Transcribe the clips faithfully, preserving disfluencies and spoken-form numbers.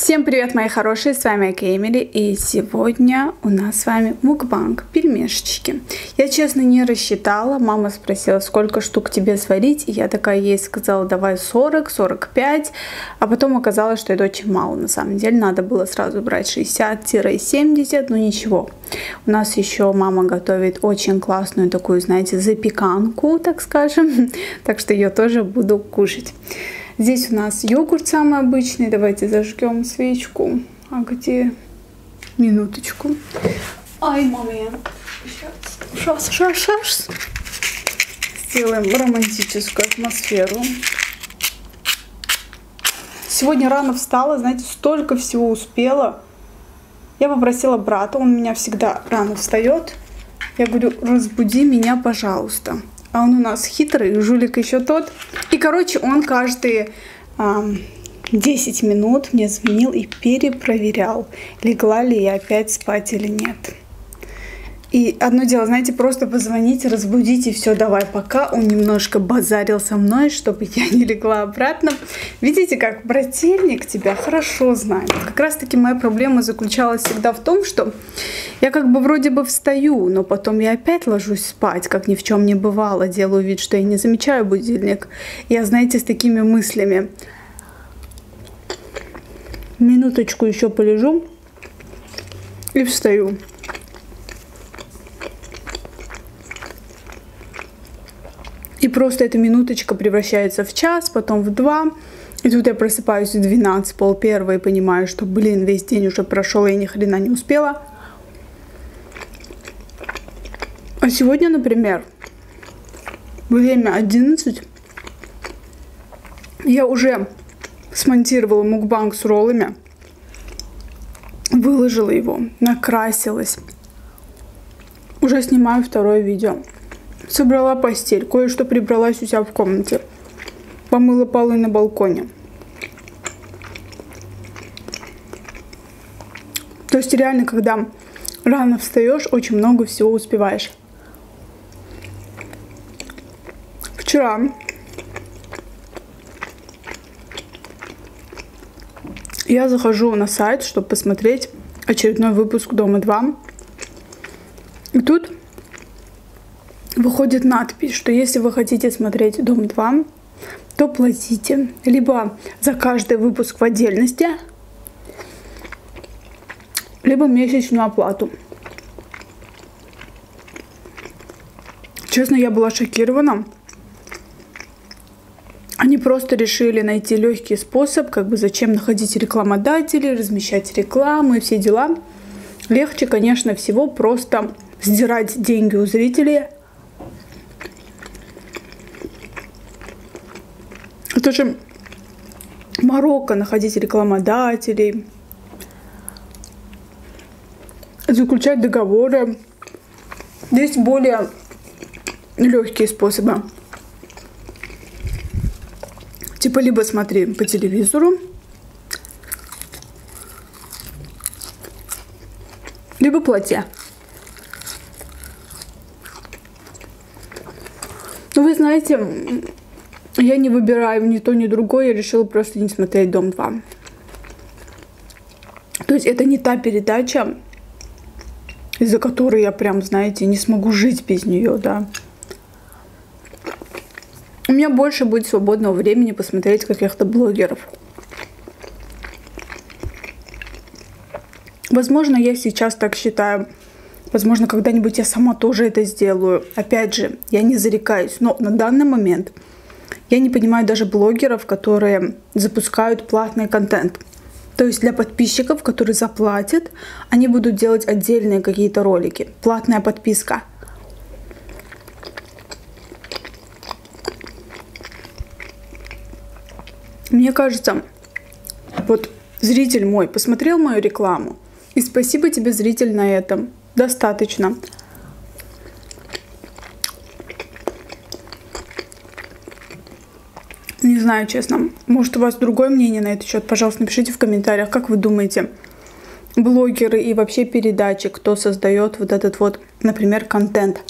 Всем привет, мои хорошие, с вами Эмили, и сегодня у нас с вами мукбанг, пельмешечки. Я честно не рассчитала, мама спросила, сколько штук тебе сварить, и я такая ей сказала, давай сорок сорок пять, а потом оказалось, что это очень мало, на самом деле, надо было сразу брать шестьдесят семьдесят, но ничего. У нас еще мама готовит очень классную такую, знаете, запеканку, так скажем, так что ее тоже буду кушать. Здесь у нас йогурт самый обычный. Давайте зажгем свечку. А где? Минуточку. Ай, момент. Сейчас, сейчас, сейчас. Сделаем романтическую атмосферу. Сегодня рано встала, знаете, столько всего успела. Я попросила брата, он у меня всегда рано встает. Я говорю, разбуди меня, пожалуйста. А он у нас хитрый, жулик еще тот. И, короче, он каждые эм, десять минут мне звонил и перепроверял, легла ли я опять спать или нет. И одно дело, знаете, просто позвонить, разбудить и все, давай. Пока он немножко базарил со мной, чтобы я не легла обратно. Видите, как брательник тебя хорошо знает. Как раз таки моя проблема заключалась всегда в том, что я как бы вроде бы встаю, но потом я опять ложусь спать, как ни в чем не бывало. Делаю вид, что я не замечаю будильник. Я, знаете, с такими мыслями. Минуточку еще полежу и встаю. И просто эта минуточка превращается в час, потом в два. И тут я просыпаюсь в двенадцать, пол первого и понимаю, что, блин, весь день уже прошел, и я ни хрена не успела. А сегодня, например, время одиннадцать. Я уже смонтировала мукбанг с роллами. Выложила его, накрасилась. Уже снимаю второе видео. Собрала постель, кое-что прибралась у себя в комнате. Помыла полы на балконе. То есть реально, когда рано встаешь, очень много всего успеваешь. Вчера я захожу на сайт, чтобы посмотреть очередной выпуск Дома два. И тут выходит надпись, что если вы хотите смотреть Дом два, то платите либо за каждый выпуск в отдельности, либо месячную оплату. Честно, я была шокирована. Они просто решили найти легкий способ, как бы зачем находить рекламодателей, размещать рекламу и все дела. Легче, конечно, всего просто сдирать деньги у зрителей. Это же морока находить рекламодателей, заключать договоры. Есть более легкие способы. Типа либо смотри по телевизору, либо плати. Ну, вы знаете, я не выбираю ни то, ни другое. Я решила просто не смотреть Дом два. То есть это не та передача, из-за которой я прям, знаете, не смогу жить без нее, да. У меня больше будет свободного времени посмотреть каких-то блогеров. Возможно, я сейчас так считаю. Возможно, когда-нибудь я сама тоже это сделаю. Опять же, я не зарекаюсь. Но на данный момент я не понимаю даже блогеров, которые запускают платный контент. То есть для подписчиков, которые заплатят, они будут делать отдельные какие-то ролики. Платная подписка. Мне кажется, вот зритель мой посмотрел мою рекламу, и спасибо тебе, зритель, на этом. Достаточно. Не знаю, честно. Может, у вас другое мнение на этот счет? Пожалуйста, напишите в комментариях, как вы думаете, блогеры и вообще передачи, кто создает вот этот вот, например, контент.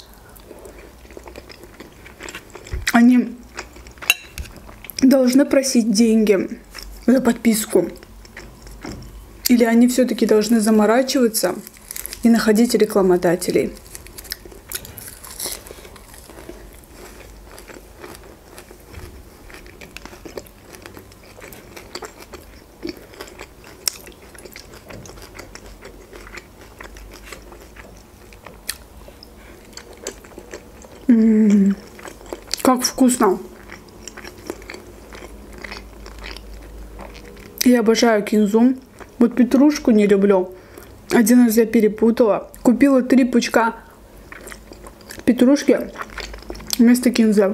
Они должны просить деньги за подписку. Или они все-таки должны заморачиваться и находить рекламодателей? М-м-м, как вкусно! Я обожаю кинзу. Вот петрушку не люблю. Один раз я перепутала. Купила три пучка петрушки вместо кинзы.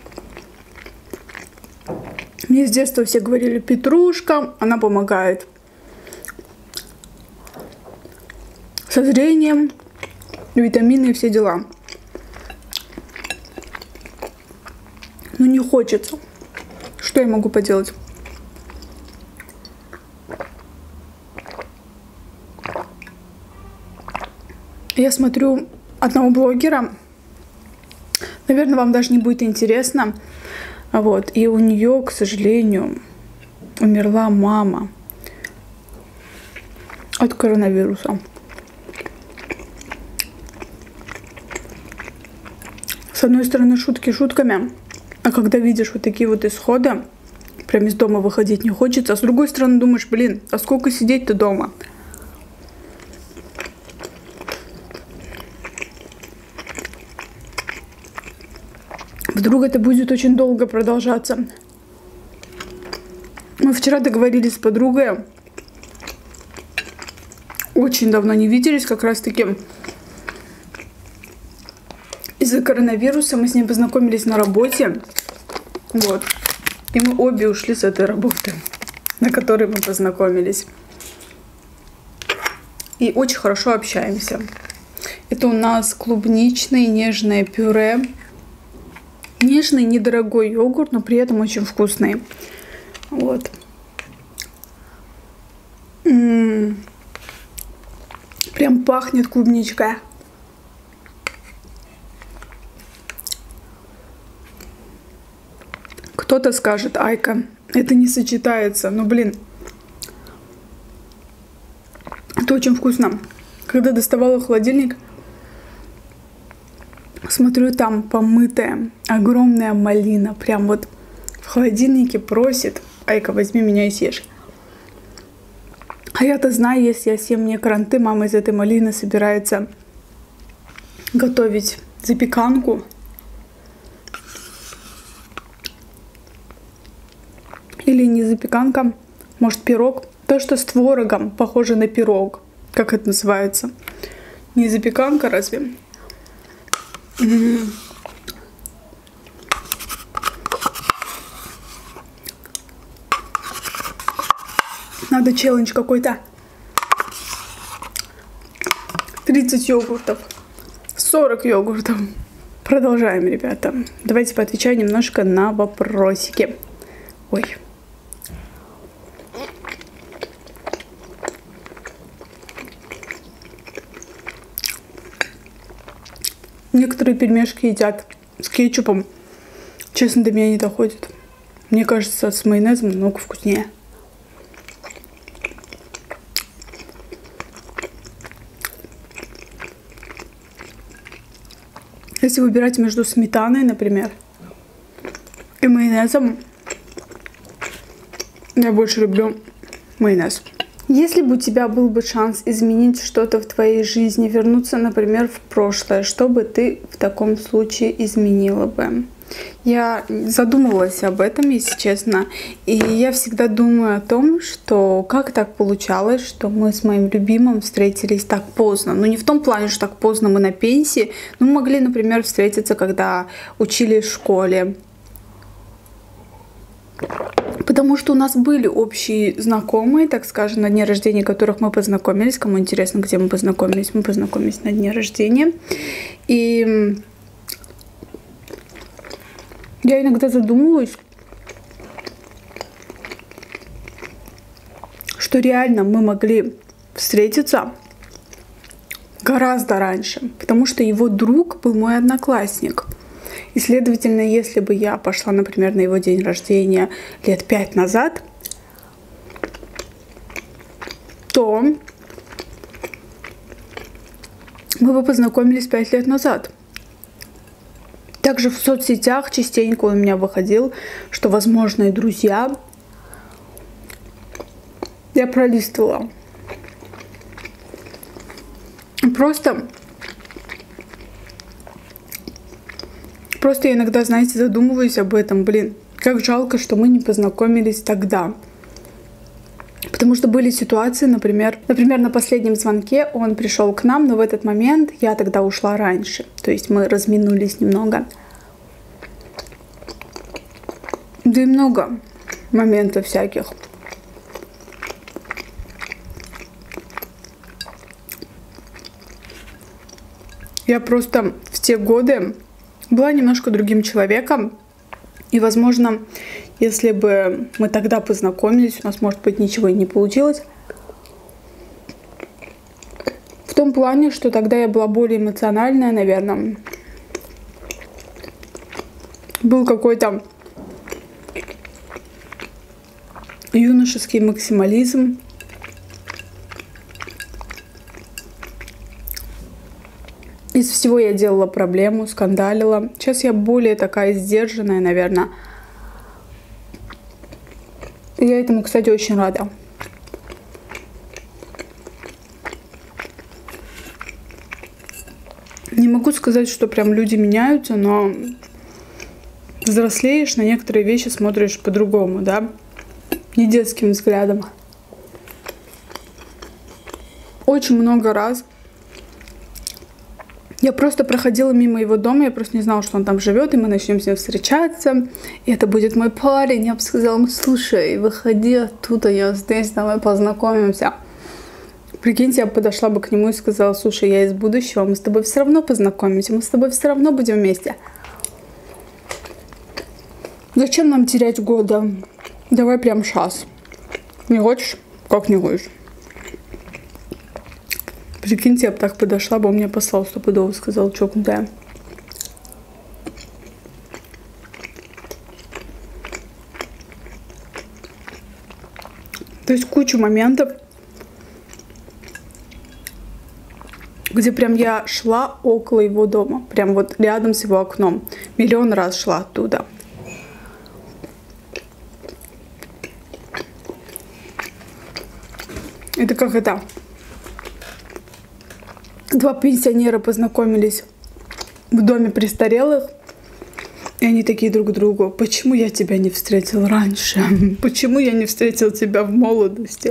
Мне с детства все говорили: петрушка, она помогает со зрением, витамины и все дела. Но не хочется. Что я могу поделать? Я смотрю одного блогера. Наверное, вам даже не будет интересно. Вот. И у нее, к сожалению, умерла мама от коронавируса. С одной стороны, шутки шутками, а когда видишь вот такие вот исходы, прям из дома выходить не хочется. А с другой стороны, думаешь: блин, а сколько сидеть-то дома? Вдруг это будет очень долго продолжаться. Мы вчера договорились с подругой. Очень давно не виделись, как раз таки из-за коронавируса. Мы с ней познакомились на работе. Вот. И мы обе ушли с этой работы, на которой мы познакомились. И очень хорошо общаемся. Это у нас клубничное нежное пюре. Нежный, недорогой йогурт, но при этом очень вкусный. Вот. М-м-м. Прям пахнет клубничкой. Кто-то скажет: Айка, это не сочетается. Но, блин, это очень вкусно. Когда доставала холодильник, смотрю, там помытая огромная малина. Прям вот в холодильнике просит: Айка, возьми меня и съешь. А я-то знаю, если я съем мне кранты, мама из этой малины собирается готовить запеканку. Или не запеканка, может, пирог. То, что с творогом, похоже на пирог. Как это называется? Не запеканка разве? Надо челлендж какой-то. тридцать йогуртов. сорок йогуртов. Продолжаем, ребята. Давайте поотвечаю немножко на вопросики. Ой. Некоторые пельмешки едят с кетчупом. Честно, до меня не доходит. Мне кажется, с майонезом намного вкуснее. Если выбирать между сметаной, например, и майонезом, я больше люблю майонез. Если бы у тебя был бы шанс изменить что-то в твоей жизни, вернуться, например, в прошлое, что бы ты в таком случае изменила бы? Я задумывалась об этом, если честно, и я всегда думаю о том, что как так получалось, что мы с моим любимым встретились так поздно. Ну, не в том плане, что так поздно мы на пенсии, но мы могли, например, встретиться, когда учились в школе. Потому что у нас были общие знакомые, так скажем, на дне рождения которых мы познакомились. Кому интересно, где мы познакомились? Мы познакомились на дне рождения. И я иногда задумываюсь, что реально мы могли встретиться гораздо раньше, потому что его друг был мой одноклассник. И, следовательно, если бы я пошла, например, на его день рождения лет пять назад, что мы бы познакомились пять лет назад. Также в соцсетях частенько у меня выходил, что, возможно, и друзья. Я пролистывала. Просто... Просто я иногда, знаете, задумываюсь об этом. Блин, как жалко, что мы не познакомились тогда. Потому что были ситуации, например, например, на последнем звонке он пришел к нам, но в этот момент я тогда ушла раньше. То есть мы разминулись немного. Да и много моментов всяких. Я просто в те годы была немножко другим человеком. И, возможно, если бы мы тогда познакомились, у нас, может быть, ничего и не получилось. В том плане, что тогда я была более эмоциональная, наверное. Был какой-то юношеский максимализм. Из всего я делала проблему, скандалила. Сейчас я более такая сдержанная, наверное. И я этому, кстати, очень рада. Не могу сказать, что прям люди меняются, но взрослеешь, на некоторые вещи смотришь по-другому, да? Не детским взглядом. Очень много раз я просто проходила мимо его дома, я просто не знала, что он там живет, и мы начнем с ним встречаться, и это будет мой парень. Я бы сказала ему: слушай, выходи оттуда, я здесь, давай познакомимся. Прикиньте, я подошла бы к нему и сказала: слушай, я из будущего, мы с тобой все равно познакомимся, мы с тобой все равно будем вместе. Зачем нам терять года? Давай прямо сейчас. Не хочешь? Как не хочешь? Прикиньте, я бы так подошла бы, он мне послал стопудово, сказал: чокнутая. То есть кучу моментов, где прям я шла около его дома, прям вот рядом с его окном. Миллион раз шла оттуда. Это как это? Два пенсионера познакомились в доме престарелых, и они такие друг другу: почему я тебя не встретил раньше? Почему я не встретил тебя в молодости?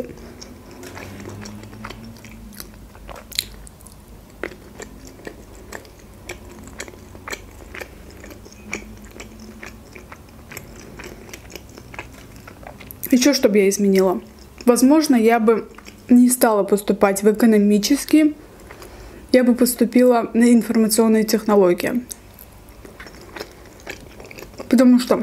Еще что бы я изменила? Возможно, я бы не стала поступать в экономический, я бы поступила на информационные технологии. Потому что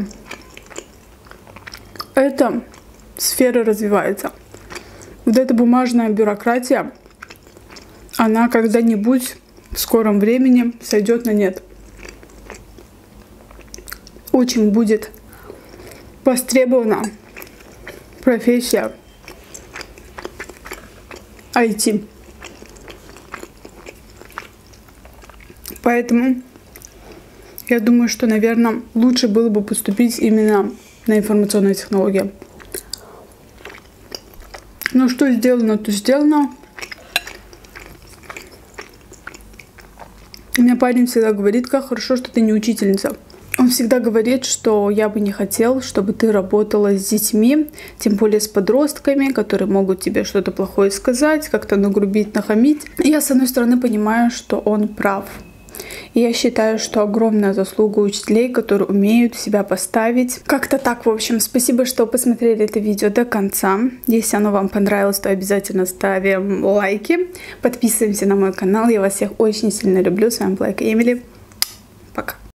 эта сфера развивается. Вот эта бумажная бюрократия, она когда-нибудь в скором времени сойдет на нет. Очень будет востребована профессия ай ти. Поэтому я думаю, что, наверное, лучше было бы поступить именно на информационные технологии. Но что сделано, то сделано. У меня парень всегда говорит: как хорошо, что ты не учительница. Он всегда говорит, что я бы не хотел, чтобы ты работала с детьми, тем более с подростками, которые могут тебе что-то плохое сказать, как-то нагрубить, нахамить. И я, с одной стороны, понимаю, что он прав. И я считаю, что огромная заслуга учителей, которые умеют себя поставить. Как-то так, в общем. Спасибо, что посмотрели это видео до конца. Если оно вам понравилось, то обязательно ставим лайки. Подписываемся на мой канал. Я вас всех очень сильно люблю. С вами была Эмили.